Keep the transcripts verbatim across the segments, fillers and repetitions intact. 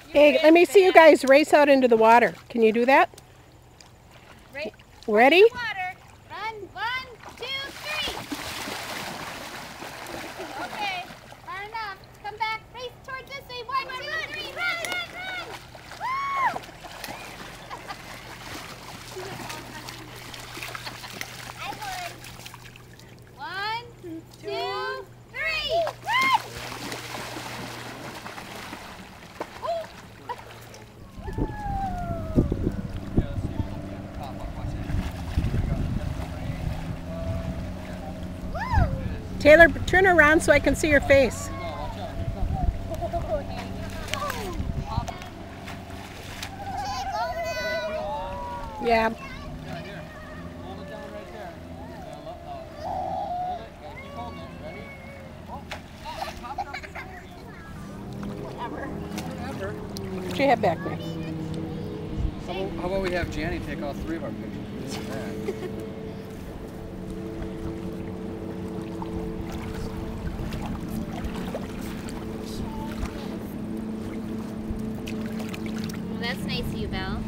Hey, let me see you guys race out into the water. Can you do that? Right. Ready? Water. Run. One, two, three. Okay. Far enough. Come back. Race towards this way. One, two, three. Run, run, run. Woo! I won. One, two, three. Run! Taylor, turn around so I can see your face. Yeah. Put your head back there. How about we have Janny take all three of our pictures? Well, that's nice of you, Belle.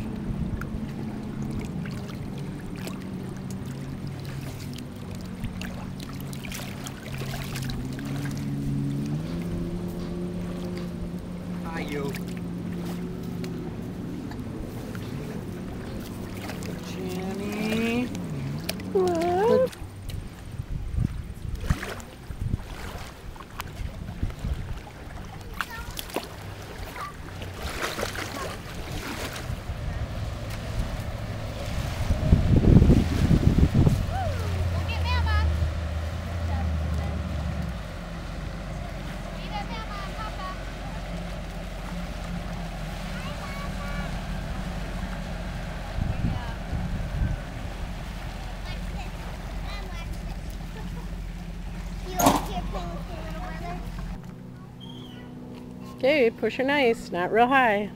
Hi, you. Janny. What? Okay, push her nice, not real high.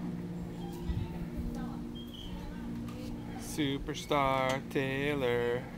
Superstar Taylor.